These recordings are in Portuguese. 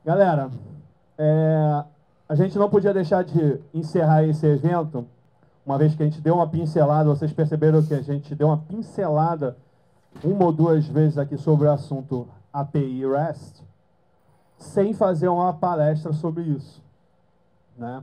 Galera, a gente não podia deixar de encerrar esse evento, uma vez que a gente deu uma pincelada, vocês perceberam que a gente deu uma pincelada uma ou duas vezes aqui sobre o assunto API REST, sem fazer uma palestra sobre isso, né?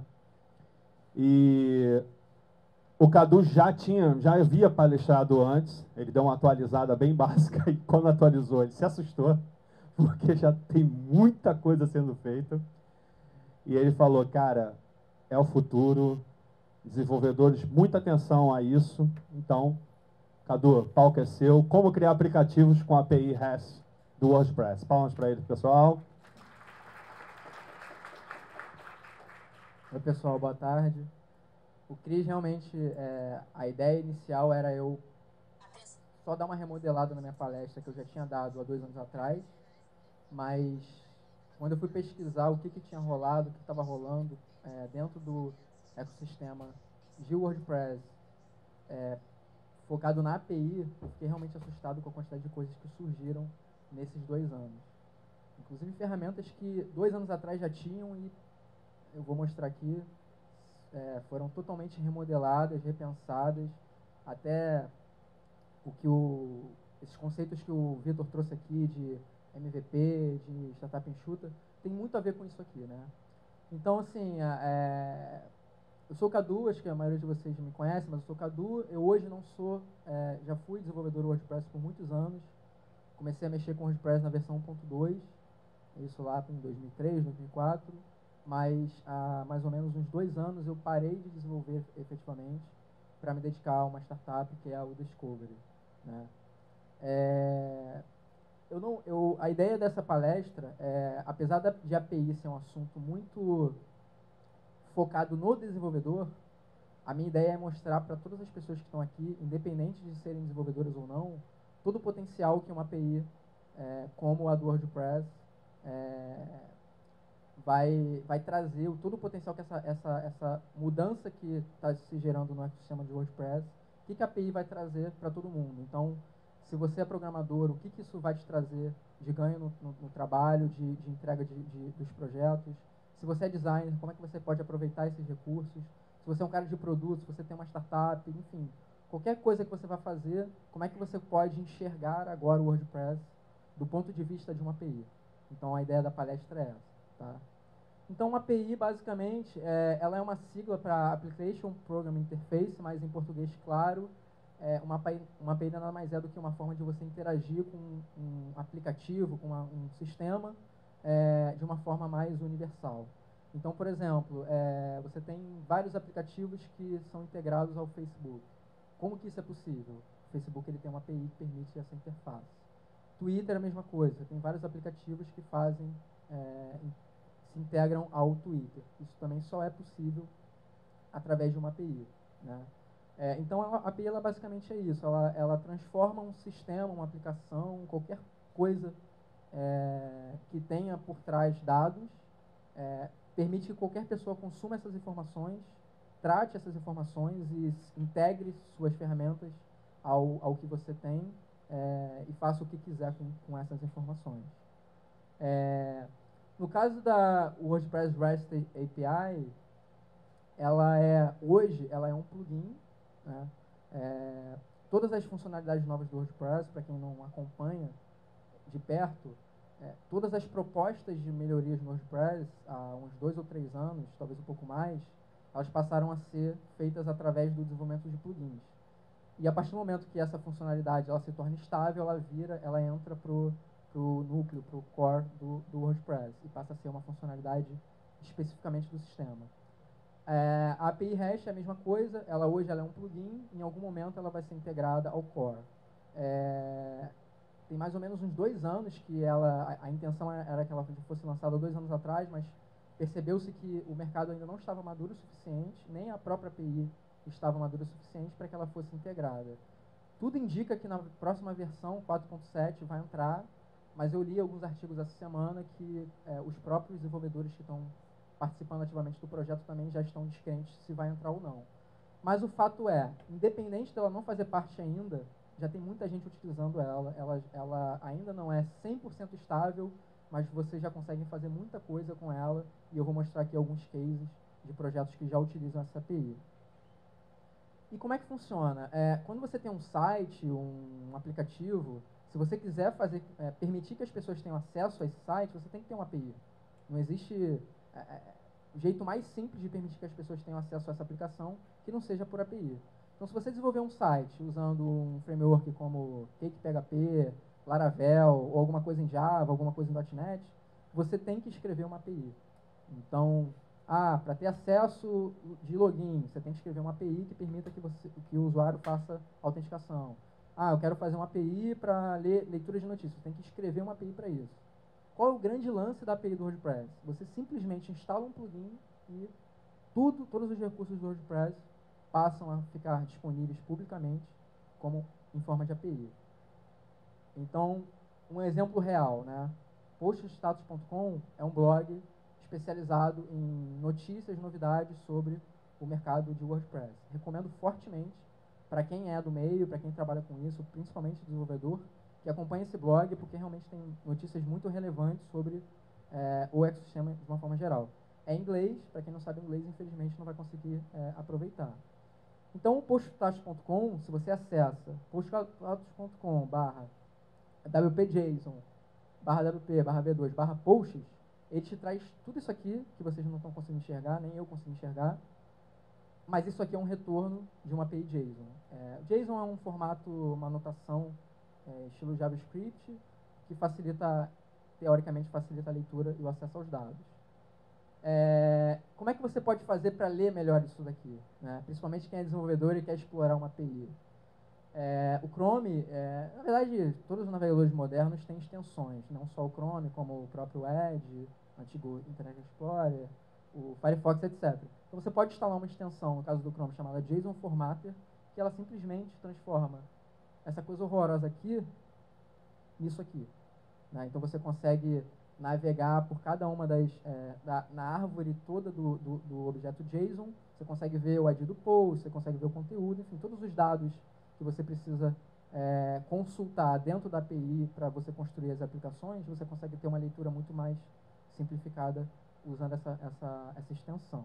E o Cadu já havia palestrado antes, ele deu uma atualizada bem básica e quando atualizou ele se assustou, porque já tem muita coisa sendo feita. E ele falou, cara, é o futuro, desenvolvedores, muita atenção a isso. Então, Cadu, o palco é seu. Como criar aplicativos com a API REST do WordPress. Palmas para ele, pessoal. Oi, pessoal, boa tarde. O Cris realmente, a ideia inicial era eu só dar uma remodelada na minha palestra que eu já tinha dado há 2 anos atrás, mas quando eu fui pesquisar o que tinha rolado, o que estava rolando dentro do ecossistema de WordPress, focado na API, eu fiquei realmente assustado com a quantidade de coisas que surgiram nesses 2 anos. Inclusive ferramentas que 2 anos atrás já tinham e eu vou mostrar aqui, foram totalmente remodeladas, repensadas, até esses conceitos que o Vitor trouxe aqui de MVP, de startup enxuta, tem muito a ver com isso aqui, né? Então, assim, eu sou o Cadu, acho que a maioria de vocês me conhece, mas eu sou o Cadu. Eu hoje não sou, já fui desenvolvedor WordPress por muitos anos. Comecei a mexer com WordPress na versão 1.2, isso lá em 2003, 2004. Mas há mais ou menos uns 2 anos eu parei de desenvolver efetivamente para me dedicar a uma startup que é a Udiscovery, né? A ideia dessa palestra, apesar de API ser um assunto muito focado no desenvolvedor, a minha ideia é mostrar para todas as pessoas que estão aqui, independente de serem desenvolvedoras ou não, todo o potencial que uma API como a do WordPress vai trazer, todo o potencial que essa mudança que está se gerando no ecossistema de WordPress, o que a API vai trazer para todo mundo. Então, se você é programador, o que isso vai te trazer de ganho no trabalho, de entrega dos projetos. Se você é designer, como é que você pode aproveitar esses recursos. Se você é um cara de produto, se você tem uma startup, enfim. Qualquer coisa que você vai fazer, como é que você pode enxergar agora o WordPress do ponto de vista de uma API. Então, a ideia da palestra é essa. Tá? Então, uma API, basicamente, ela é uma sigla para Application Programming Interface, mas em português claro, uma API nada mais é do que uma forma de você interagir com um aplicativo, com um sistema, de uma forma mais universal. Então, por exemplo, você tem vários aplicativos que são integrados ao Facebook. Como que isso é possível? O Facebook ele tem uma API que permite essa interface. Twitter é a mesma coisa, tem vários aplicativos que se integram ao Twitter. Isso também só é possível através de uma API, né? Então, a API ela basicamente é isso, ela transforma um sistema, uma aplicação, qualquer coisa que tenha por trás dados, permite que qualquer pessoa consuma essas informações, trate essas informações e integre suas ferramentas ao que você tem e faça o que quiser com essas informações. No caso da WordPress REST API, hoje ela é um plugin, né? Todas as funcionalidades novas do WordPress, para quem não acompanha de perto, todas as propostas de melhorias no WordPress, há uns 2 ou 3 anos, talvez um pouco mais, elas passaram a ser feitas através do desenvolvimento de plugins. E a partir do momento que essa funcionalidade ela se torna estável, ela entra para o núcleo, para o core do WordPress e passa a ser uma funcionalidade especificamente do sistema. A API REST é a mesma coisa, hoje ela é um plugin, em algum momento ela vai ser integrada ao core. Tem mais ou menos uns 2 anos que a intenção era que ela fosse lançada 2 anos atrás, mas percebeu-se que o mercado ainda não estava maduro o suficiente, nem a própria API estava madura o suficiente para que ela fosse integrada. Tudo indica que na próxima versão, 4.7, vai entrar, mas eu li alguns artigos essa semana que os próprios desenvolvedores que estão participando ativamente do projeto também já estão descrentes se vai entrar ou não. Mas o fato é, independente dela não fazer parte ainda, já tem muita gente utilizando ela ainda não é 100% estável, mas vocês já conseguem fazer muita coisa com ela, e eu vou mostrar aqui alguns cases de projetos que já utilizam essa API. E como é que funciona? Quando você tem um site, um aplicativo, se você quiser permitir que as pessoas tenham acesso a esse site, você tem que ter uma API. Não existe jeito mais simples de permitir que as pessoas tenham acesso a essa aplicação que não seja por API. Então, se você desenvolver um site usando um framework como CakePHP, Laravel, ou alguma coisa em Java, alguma coisa em .NET, você tem que escrever uma API. Então, para ter acesso de login, você tem que escrever uma API que permita que o usuário faça autenticação. Eu quero fazer uma API para leitura de notícias. Você tem que escrever uma API para isso. Qual é o grande lance da API do WordPress? Você simplesmente instala um plugin e todos os recursos do WordPress passam a ficar disponíveis publicamente como em forma de API. Então, um exemplo real, né? Poststatus.com é um blog especializado em notícias, novidades sobre o mercado de WordPress. Recomendo fortemente para quem é do meio, para quem trabalha com isso, principalmente desenvolvedor, que acompanhe esse blog, porque realmente tem notícias muito relevantes sobre o ecossistema de uma forma geral. É em inglês, para quem não sabe inglês, infelizmente não vai conseguir aproveitar. Então, o poststatus.com, se você acessa poststatus.com/wp-json/wp/v2/posts, ele te traz tudo isso aqui, que vocês não estão conseguindo enxergar, nem eu consigo enxergar, mas isso aqui é um retorno de uma API JSON. JSON é um formato, uma notação estilo JavaScript, que teoricamente facilita a leitura e o acesso aos dados. Como é que você pode fazer para ler melhor isso daqui? Né? Principalmente quem é desenvolvedor e quer explorar uma API. O Chrome, na verdade, todos os navegadores modernos têm extensões, não só o Chrome, como o próprio Edge, o antigo Internet Explorer, o Firefox, etc. Então você pode instalar uma extensão, no caso do Chrome, chamada JSON Formatter, que ela simplesmente transforma essa coisa horrorosa aqui nisso aqui. Né? Então você consegue navegar por cada uma na árvore toda do objeto JSON, você consegue ver o ID do post, você consegue ver o conteúdo, enfim, todos os dados que você precisa consultar dentro da API para você construir as aplicações, você consegue ter uma leitura muito mais simplificada usando essa extensão.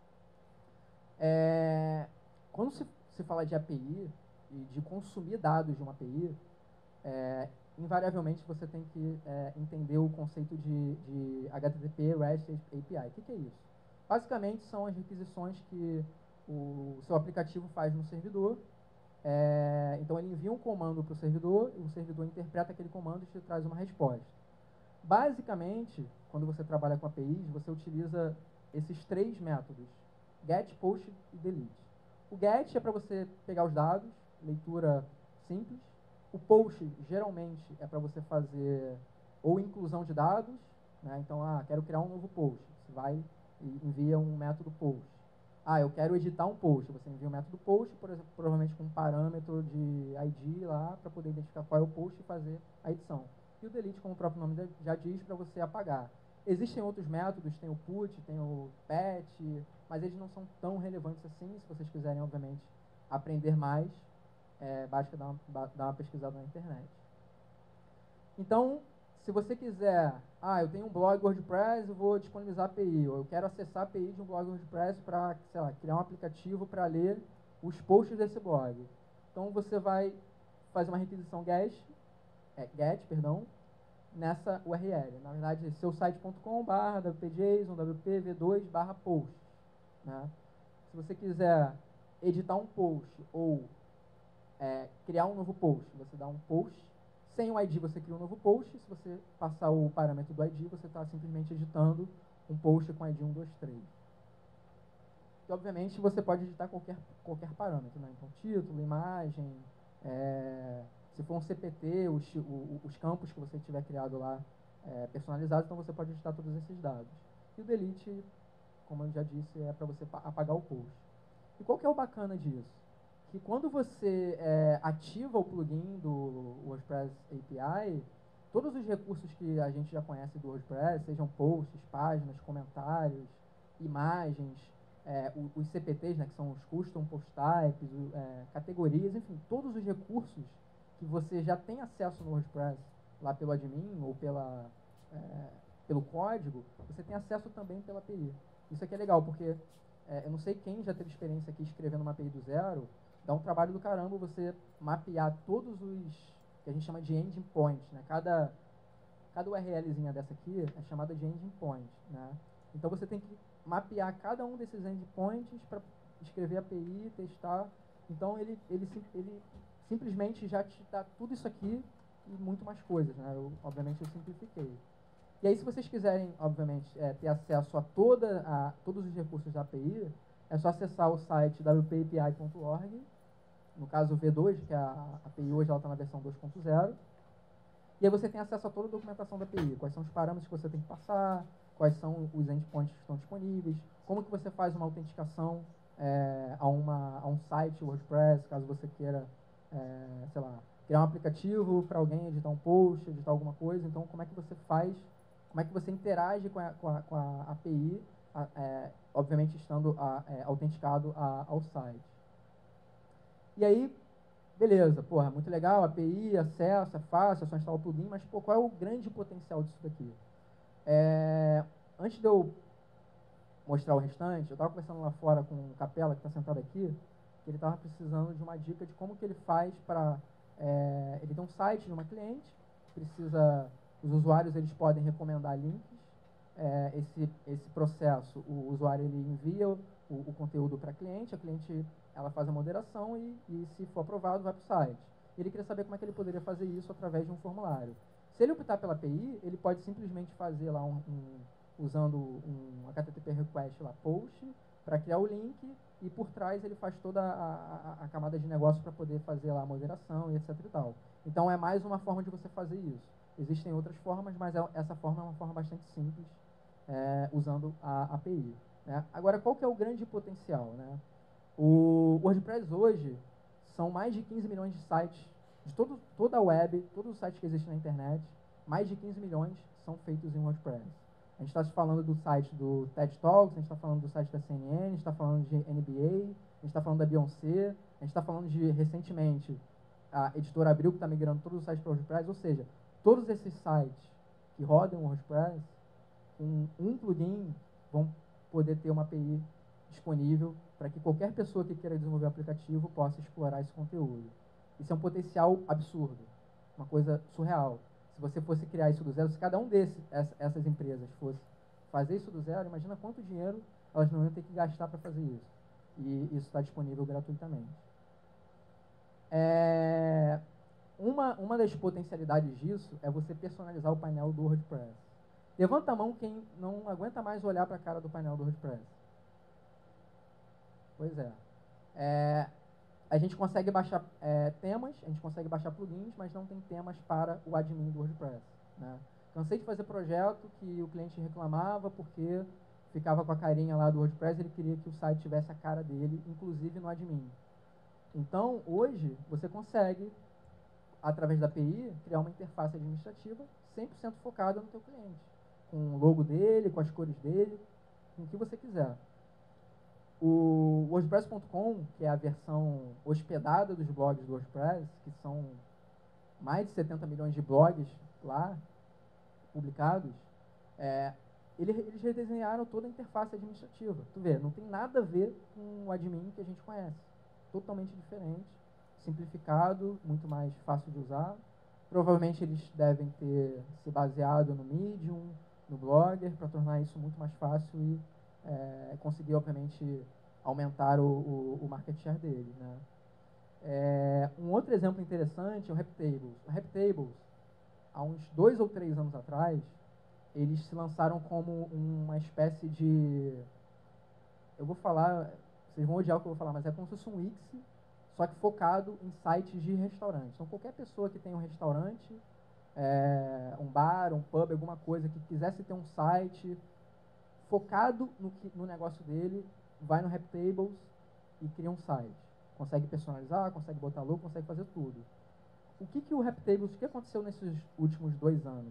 Quando se fala de API e de consumir dados de uma API, invariavelmente você tem que entender o conceito de HTTP REST API. O que é isso? Basicamente são as requisições que o seu aplicativo faz no servidor. Então ele envia um comando para o servidor, e o servidor interpreta aquele comando e te traz uma resposta. Basicamente, quando você trabalha com APIs, você utiliza esses três métodos: GET, POST e DELETE. O GET é para você pegar os dados, leitura simples. O POST, geralmente, é para você fazer ou inclusão de dados, né? Então, quero criar um novo post. Você vai e envia um método POST. Eu quero editar um post. Você envia um método POST, por exemplo, provavelmente com um parâmetro de ID lá, para poder identificar qual é o post e fazer a edição. E o delete, como o próprio nome já diz, para você apagar. Existem outros métodos, tem o put, tem o patch, mas eles não são tão relevantes assim. Se vocês quiserem, obviamente, aprender mais, basta dar uma pesquisada na internet. Então, se você quiser, eu tenho um blog WordPress, eu vou disponibilizar a API, ou eu quero acessar a API de um blog WordPress para, sei lá, criar um aplicativo para ler os posts desse blog. Então, você vai fazer uma requisição GET, nessa URL. Na verdade, seusite.com/wp-json/wp-v2/post. Né? Se você quiser editar um post ou criar um novo post, você dá um post. Sem o ID, você cria um novo post. Se você passar o parâmetro do ID, você está simplesmente editando um post com ID 123. E, obviamente, você pode editar qualquer parâmetro. Né? Então, título, imagem, se for um CPT, os campos que você tiver criado lá personalizados, então você pode editar todos esses dados. E o delete, como eu já disse, é para você apagar o post. E qual que é o bacana disso? Que quando você ativa o plugin do WordPress API, todos os recursos que a gente já conhece do WordPress, sejam posts, páginas, comentários, imagens, os CPTs, né, que são os Custom Post Types, categorias, enfim, todos os recursos que você já tem acesso no WordPress, lá pelo admin ou pelo código, você tem acesso também pela API. Isso aqui é legal, porque eu não sei quem já teve experiência aqui escrevendo uma API do zero, dá um trabalho do caramba você mapear todos os que a gente chama de endpoints, né? Cada URLzinha dessa aqui é chamada de endpoint, né? Então você tem que mapear cada um desses endpoints para escrever API, testar. Então ele simplesmente já te dá tudo isso aqui e muito mais coisas, né? Obviamente eu simplifiquei. E aí se vocês quiserem, obviamente, ter acesso a todos os recursos da API, é só acessar o site wpapi.org, no caso o V2, que a API hoje está na versão 2.0. E aí você tem acesso a toda a documentação da API, quais são os parâmetros que você tem que passar, quais são os endpoints que estão disponíveis, como que você faz uma autenticação a um site WordPress, caso você queira, sei lá, criar um aplicativo para alguém editar um post, editar alguma coisa. Então, como é que você faz, como é que você interage com a API, obviamente estando autenticado ao site. E aí, beleza, porra, muito legal, API, acesso, é fácil, é só instalar o plugin, mas pô, qual é o grande potencial disso daqui? Antes de eu mostrar o restante, eu estava conversando lá fora com o Capela, que está sentado aqui, que ele estava precisando de uma dica de como que ele faz para... ele tem um site de uma cliente, os usuários eles podem recomendar links, esse processo, o usuário ele envia o conteúdo para a cliente ela faz a moderação e se for aprovado, vai para o site. Ele queria saber como é que ele poderia fazer isso através de um formulário. Se ele optar pela API, ele pode simplesmente fazer lá usando um HTTP request lá, post, para criar o link, e por trás ele faz toda a camada de negócio para poder fazer lá a moderação e etc e tal. Então é mais uma forma de você fazer isso. Existem outras formas, mas essa forma é uma forma bastante simples, usando a API. Né? Agora, qual que é o grande potencial? Né? O WordPress hoje são mais de 15 milhões de sites, de toda a web, todos os sites que existem na internet, mais de 15 milhões são feitos em WordPress. A gente está falando do site do TED Talks, a gente está falando do site da CNN, a gente está falando de NBA, a gente está falando da Beyoncé, a gente está falando de, recentemente, a editora Abril, que está migrando todos os sites para WordPress, ou seja, todos esses sites que rodam WordPress, com um plugin, vão poder ter uma API disponível para que qualquer pessoa que queira desenvolver um aplicativo possa explorar esse conteúdo. Isso é um potencial absurdo, uma coisa surreal. Se você fosse criar isso do zero, se cada um essas empresas fosse fazer isso do zero, imagina quanto dinheiro elas não iam ter que gastar para fazer isso. E isso está disponível gratuitamente. Uma das potencialidades disso é você personalizar o painel do WordPress. Levanta a mão quem não aguenta mais olhar para a cara do painel do WordPress. Pois é. A gente consegue baixar temas, a gente consegue baixar plugins, mas não tem temas para o admin do WordPress. Né? Cansei de fazer projeto que o cliente reclamava porque ficava com a carinha lá do WordPress, ele queria que o site tivesse a cara dele, inclusive no admin. Então, hoje, você consegue, através da API, criar uma interface administrativa 100% focada no teu cliente, com o logo dele, com as cores dele, com o que você quiser. O WordPress.com, que é a versão hospedada dos blogs do WordPress, que são mais de 70 milhões de blogs lá, publicados, eles redesenharam toda a interface administrativa. Tu vê, não tem nada a ver com o admin que a gente conhece. Totalmente diferente, simplificado, muito mais fácil de usar. Provavelmente eles devem ter se baseado no Medium, no Blogger, para tornar isso muito mais fácil e conseguir, obviamente, aumentar o market share dele. Né? Um outro exemplo interessante é o RepTables. O RepTables, há uns 2 ou 3 anos atrás, eles se lançaram como uma espécie de... Eu vou falar, vocês vão odiar o que eu vou falar, mas é como se fosse um Wix, só que focado em sites de restaurantes. Então, qualquer pessoa que tenha um restaurante, um bar, um pub, alguma coisa, que quisesse ter um site focado no negócio dele, vai no RepTables e cria um site. Consegue personalizar, consegue botar logo, consegue fazer tudo. O que o RepTables, o que aconteceu nesses últimos 2 anos?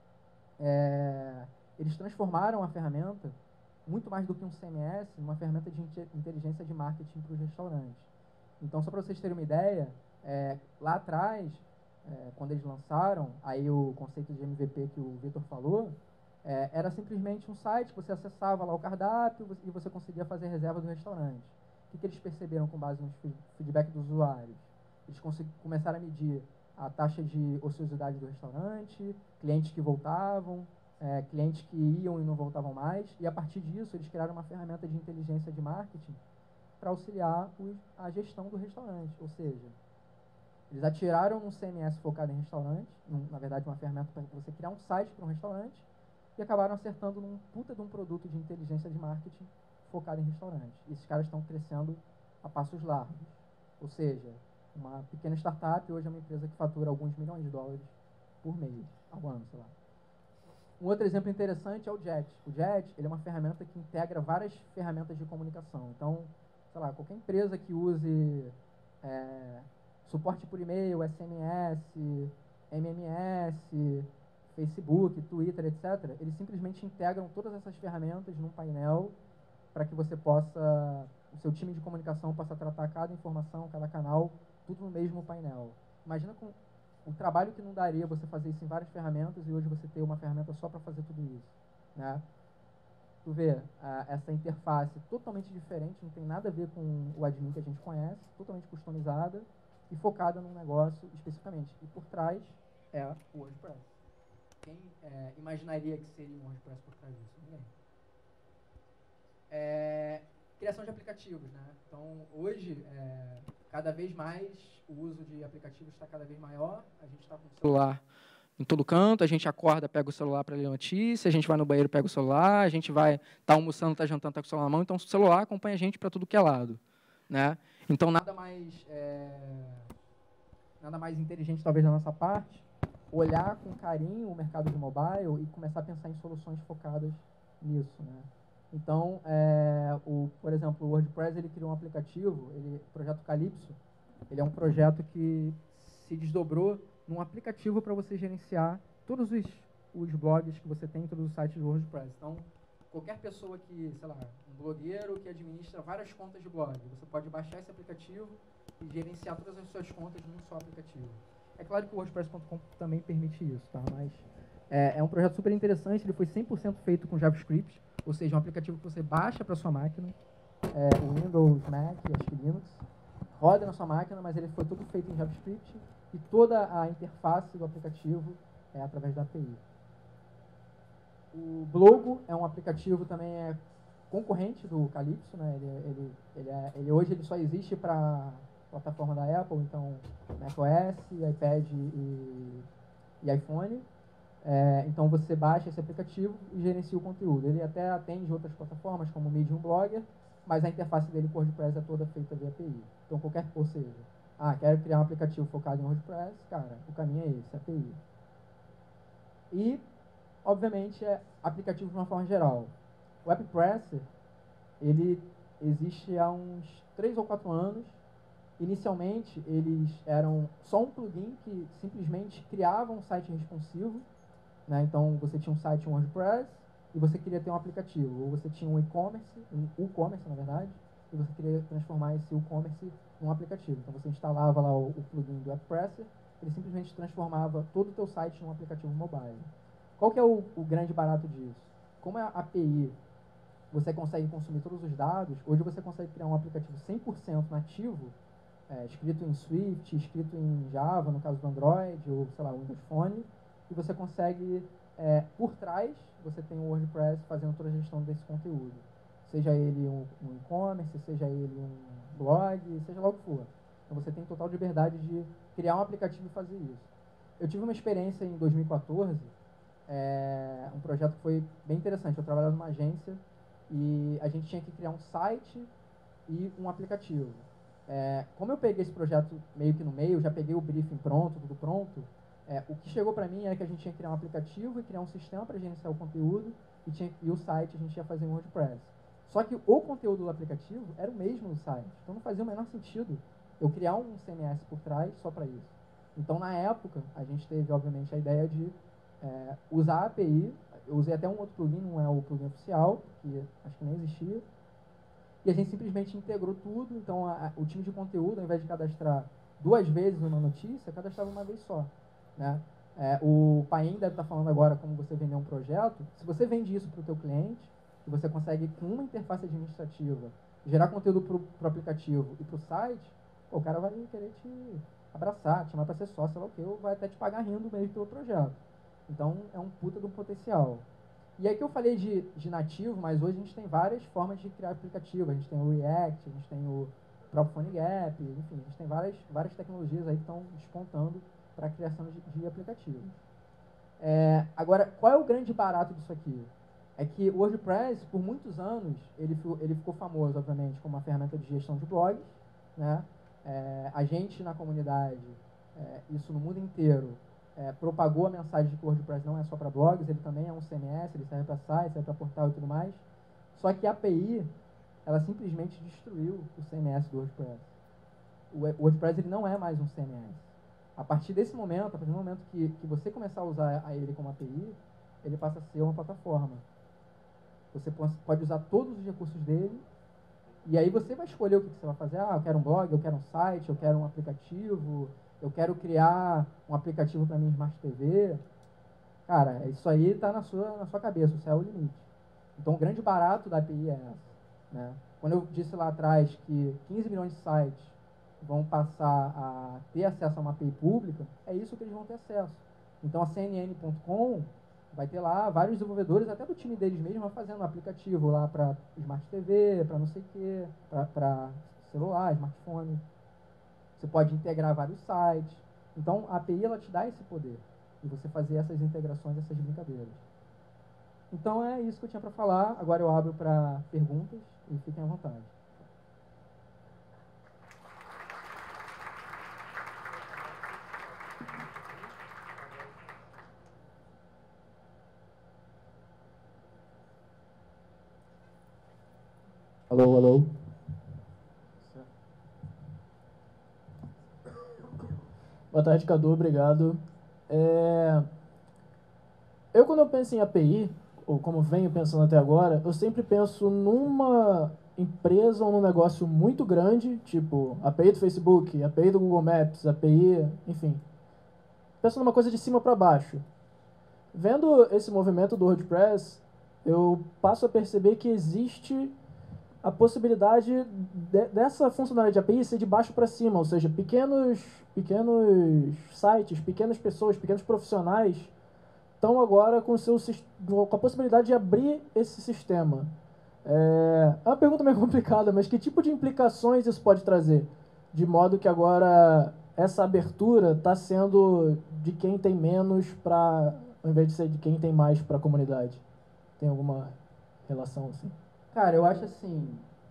Eles transformaram a ferramenta, muito mais do que um CMS, numa ferramenta de inteligência de marketing para os restaurantes. Então, só para vocês terem uma ideia, lá atrás, quando eles lançaram, aí o conceito de MVP que o Vitor falou, era simplesmente um site que você acessava lá o cardápio e você conseguia fazer reserva do restaurante. O que eles perceberam com base no feedback dos usuários? Eles começaram a medir a taxa de ociosidade do restaurante, clientes que voltavam, clientes que iam e não voltavam mais, e a partir disso eles criaram uma ferramenta de inteligência de marketing para auxiliar a gestão do restaurante. Ou seja, eles atiraram num CMS focado em restaurante, na verdade uma ferramenta para você criar um site para um restaurante, e acabaram acertando num puta de um produto de inteligência de marketing focado em restaurante. E esses caras estão crescendo a passos largos. Ou seja, uma pequena startup hoje é uma empresa que fatura alguns milhões de dólares por mês, ao ano, sei lá. Um outro exemplo interessante é o Jet. O Jet, ele é uma ferramenta que integra várias ferramentas de comunicação. Então, sei lá, qualquer empresa que use suporte por e-mail, SMS, MMS, Facebook, Twitter, etc., eles simplesmente integram todas essas ferramentas num painel para que você possa, o seu time de comunicação possa tratar cada informação, cada canal, tudo no mesmo painel. Imagina com o trabalho que não daria você fazer isso em várias ferramentas e hoje você ter uma ferramenta só para fazer tudo isso, né? Tu vê essa interface totalmente diferente, não tem nada a ver com o admin que a gente conhece, totalmente customizada e focada num negócio especificamente. E por trás é o WordPress. Quem imaginaria que seria um WordPress por trás disso? Ninguém. Criação de aplicativos, né? Então, hoje, cada vez mais, o uso de aplicativos está cada vez maior. A gente está com o celular em todo canto, a gente acorda, pega o celular para ler notícia, a gente vai no banheiro, pega o celular, a gente vai, tá almoçando, tá jantando, tá com o celular na mão, então o celular acompanha a gente para tudo que é lado, né? Então, nada mais inteligente, talvez, da nossa parte, olhar com carinho o mercado de mobile e começar a pensar em soluções focadas nisso, né? Então, por exemplo, o WordPress ele criou um aplicativo, o projeto Calypso, ele é um projeto que se desdobrou num aplicativo para você gerenciar todos os blogs que você tem, todos os sites do WordPress. Então, qualquer pessoa que, sei lá, um blogueiro que administra várias contas de blog, você pode baixar esse aplicativo e gerenciar todas as suas contas num só aplicativo. É claro que o WordPress.com também permite isso, tá? Mas é um projeto super interessante, ele foi 100% feito com JavaScript, ou seja, um aplicativo que você baixa para sua máquina, o Windows, Mac e acho que Linux, roda na sua máquina, mas ele foi todo feito em JavaScript e toda a interface do aplicativo é através da API. O Blogo é um aplicativo também concorrente do Calypso, né? Hoje ele só existe para plataforma da Apple, então macOS, iPad e iPhone. Então você baixa esse aplicativo e gerencia o conteúdo. Ele até atende outras plataformas como o Medium Blogger, mas a interface dele com o WordPress é toda feita via API. Então ou seja, quero criar um aplicativo focado em WordPress, cara, o caminho é esse, API. E, obviamente, aplicativo de uma forma geral. O WebPresser, ele existe há uns 3 ou 4 anos. Inicialmente, eles eram só um plugin que simplesmente criava um site responsivo, né? Então, você tinha um site WordPress e você queria ter um aplicativo. Ou você tinha um e-commerce, um WooCommerce, na verdade, e você queria transformar esse WooCommerce num aplicativo. Então, você instalava lá o plugin do WebPresser, ele simplesmente transformava todo o teu site num aplicativo mobile. Qual que é o grande barato disso? Como a API você consegue consumir todos os dados, hoje você consegue criar um aplicativo 100% nativo, escrito em Swift, escrito em Java, no caso do Android, ou, sei lá, Windows Phone, e você consegue, por trás, você tem o WordPress fazendo toda a gestão desse conteúdo. Seja ele um e-commerce, seja ele um blog, seja lá o que for. Então você tem total liberdade de criar um aplicativo e fazer isso. Eu tive uma experiência em 2014, um projeto que foi bem interessante. Eu trabalhava numa agência e a gente tinha que criar um site e um aplicativo. Como eu peguei esse projeto meio que no meio, já peguei o briefing pronto, tudo pronto, o que chegou para mim era que a gente tinha que criar um aplicativo e criar um sistema para gerenciar o conteúdo e o site a gente ia fazer em WordPress. Só que o conteúdo do aplicativo era o mesmo do site, então não fazia o menor sentido eu criar um CMS por trás só para isso. Então, na época, a gente teve, obviamente, a ideia de usar a API. Eu usei até um outro plugin, não é o plugin oficial, que acho que nem existia. E a gente simplesmente integrou tudo. Então, o time de conteúdo, ao invés de cadastrar 2 vezes uma notícia, cadastrava uma vez só, né? O Paim deve estar falando agora como você vender um projeto. Se você vende isso para o teu cliente, e você consegue, com uma interface administrativa, gerar conteúdo para o aplicativo e para o site, o cara vai querer te abraçar, te chamar para ser sócio, sei lá o quê, ou vai até te pagar rindo mesmo pelo projeto. Então, é um puta de um potencial. E aí que eu falei de nativo, mas hoje a gente tem várias formas de criar aplicativo. A gente tem o React, a gente tem o próprio PhoneGap, enfim, a gente tem várias tecnologias aí que estão despontando para a criação de aplicativos. Agora, qual é o grande barato disso aqui? É que o WordPress, por muitos anos, ele ficou famoso, obviamente, como uma ferramenta de gestão de blogs, né? A gente na comunidade, isso no mundo inteiro, propagou a mensagem de que o WordPress não é só para blogs, ele também é um CMS, ele serve para site, serve para portal e tudo mais. Só que a API, ela simplesmente destruiu o CMS do WordPress. O WordPress ele não é mais um CMS. A partir desse momento, a partir do momento que você começar a usar ele como API, ele passa a ser uma plataforma. Você pode usar todos os recursos dele, e aí você vai escolher o que você vai fazer. Eu quero um blog, eu quero um site, eu quero um aplicativo, eu quero criar um aplicativo para minha Smart TV. Cara, isso aí está na sua cabeça, o céu é o limite. Então, o grande barato da API é essa, né? Quando eu disse lá atrás que 15 milhões de sites vão passar a ter acesso a uma API pública, é isso que eles vão ter acesso. Então, a CNN.com vai ter lá vários desenvolvedores, até do time deles mesmo, fazendo um aplicativo lá para Smart TV, para não sei o quê, para celular, smartphone. Você pode integrar vários sites. Então, a API ela te dá esse poder de você fazer essas integrações, essas brincadeiras. Então, é isso que eu tinha para falar. Agora eu abro para perguntas e fiquem à vontade. Alô, alô. Boa tarde, Cadu, obrigado. Quando eu penso em API, ou como venho pensando até agora, eu sempre penso numa empresa ou num negócio muito grande, tipo API do Facebook, API do Google Maps, API, enfim. Penso numa coisa de cima para baixo. Vendo esse movimento do WordPress, eu passo a perceber que existe a possibilidade dessa funcionalidade de API ser de baixo para cima, ou seja, pequenos sites, pequenas pessoas, pequenos profissionais estão agora com a possibilidade de abrir esse sistema. É uma pergunta meio complicada, mas que tipo de implicações isso pode trazer? De modo que agora essa abertura está sendo de quem tem menos para, ao invés de ser de quem tem mais para a comunidade. Tem alguma relação assim? Cara, eu acho assim,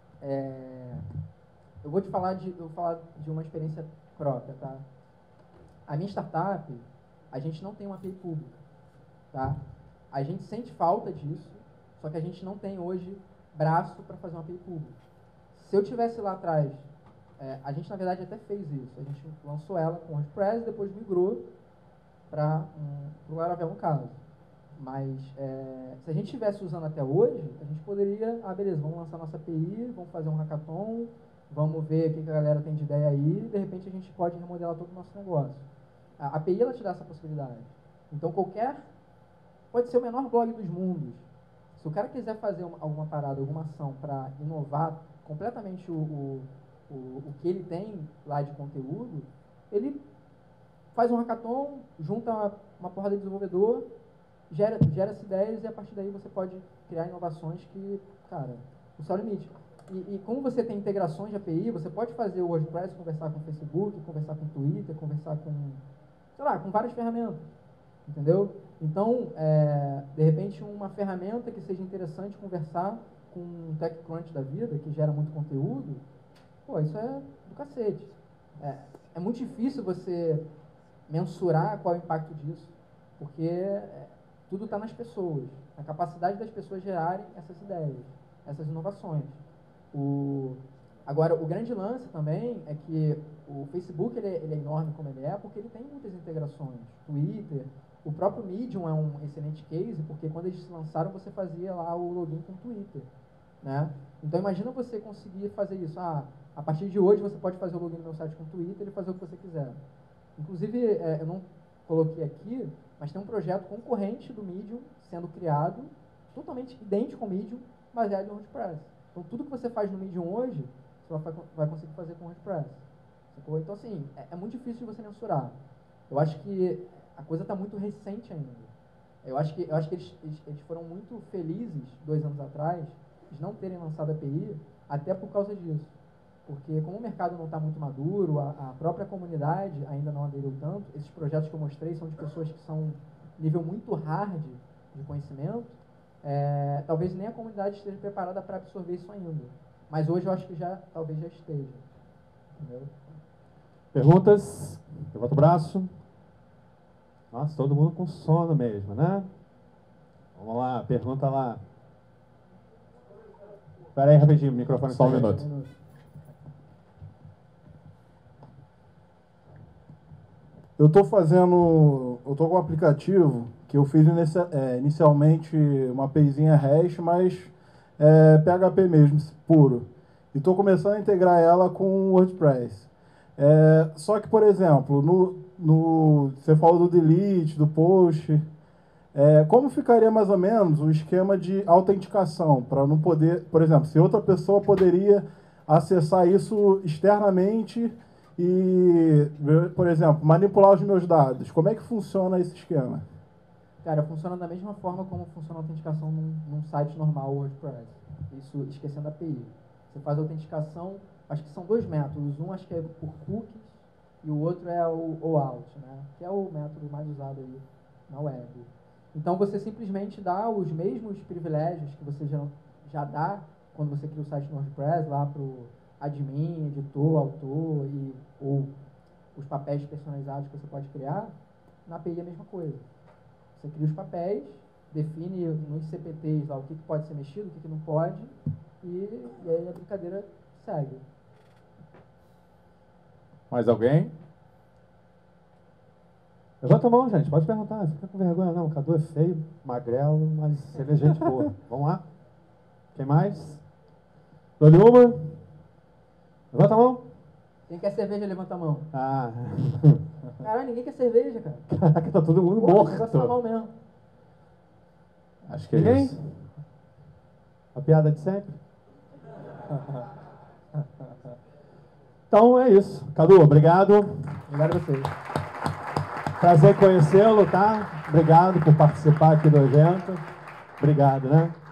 eu vou falar de uma experiência própria, tá? A minha startup, a gente não tem uma API pública, tá? A gente sente falta disso, só que a gente não tem hoje braço para fazer uma API pública. Se eu tivesse lá atrás, a gente na verdade até fez isso, a gente lançou ela com o WordPress e depois migrou para o Laravel no caso. Mas se a gente estivesse usando até hoje, a gente poderia, beleza, vamos lançar nossa API, vamos fazer um hackathon, vamos ver o que a galera tem de ideia aí, e de repente a gente pode remodelar todo o nosso negócio. A API ela te dá essa possibilidade. Então pode ser o menor blog dos mundos. Se o cara quiser fazer alguma parada, alguma ação para inovar completamente o que ele tem lá de conteúdo, ele faz um hackathon, junta uma porrada de desenvolvedor, gera essas ideias e a partir daí você pode criar inovações que, cara, o céu é o limite. E como você tem integrações de API, você pode fazer o WordPress conversar com o Facebook, conversar com o Twitter, conversar com, sei lá, com várias ferramentas, entendeu? Então, de repente, uma ferramenta que seja interessante conversar com um TechCrunch da vida, que gera muito conteúdo, pô, isso é do cacete. É muito difícil você mensurar qual é o impacto disso, porque tudo está nas pessoas, na capacidade das pessoas gerarem essas ideias, essas inovações. Agora, o grande lance também é que o Facebook ele é enorme como ele é porque ele tem muitas integrações. Twitter, o próprio Medium é um excelente case, porque quando eles se lançaram você fazia lá o login com o Twitter. né? Então, imagina você conseguir fazer isso. Ah, a partir de hoje, você pode fazer o login no meu site com o Twitter e fazer o que você quiser. Inclusive, eu não coloquei aqui, mas tem um projeto concorrente do Medium sendo criado, totalmente idêntico ao Medium, baseado no WordPress. Então, tudo que você faz no Medium hoje, você vai conseguir fazer com o WordPress. Sacou? Então, assim, é muito difícil de você mensurar. Eu acho que a coisa está muito recente ainda. Eu acho que eles foram muito felizes, 2 anos atrás, de não terem lançado a API, até por causa disso. Porque como o mercado não está muito maduro, a própria comunidade ainda não aderiu tanto, esses projetos que eu mostrei são de pessoas que são nível muito hard de conhecimento, talvez nem a comunidade esteja preparada para absorver isso ainda. Mas hoje eu acho que talvez já esteja. Entendeu? Perguntas? Levanta o braço. Nossa, todo mundo com sono mesmo, né? Vamos lá, pergunta lá. Espera aí rapidinho, o microfone só um minuto. Eu estou com um aplicativo que eu fiz inicialmente uma APIzinha REST, mas PHP mesmo, puro. E estou começando a integrar ela com o WordPress. Só que, por exemplo, você falou do delete, do post. Como ficaria mais ou menos o esquema de autenticação? Para não poder, por exemplo, se outra pessoa poderia acessar isso externamente e, por exemplo, manipular os meus dados. Como é que funciona esse esquema? Cara, funciona da mesma forma como funciona a autenticação num site normal WordPress. Isso esquecendo a API. Você faz a autenticação, acho que são 2 métodos. Um acho que é por cookies e o outro é o OAuth, né? Que é o método mais usado aí na web. Então você simplesmente dá os mesmos privilégios que você já dá quando você cria o site no WordPress, lá para o admin, editor, autor ou os papéis personalizados que você pode criar. Na API é a mesma coisa. Você cria os papéis, define nos CPTs lá o que pode ser mexido, o que não pode, e aí a brincadeira segue. Mais alguém? Levanta a mão, gente. Pode perguntar. Não fica com vergonha, não. O Cadu é feio, magrelo, mas ele é gente boa. Vamos lá? Quem mais? Dou-lhe uma. Levanta a mão. Quem quer cerveja, levanta a mão. Ah. Caralho, ninguém quer cerveja, cara. Caraca, tá todo mundo Pô, morto. vai ficar mal mesmo. Acho que é Ninguém? isso. A piada de sempre? Então é isso. Cadu, obrigado. Obrigado a vocês. Prazer conhecê-lo, tá? Obrigado por participar aqui do evento. Obrigado, né?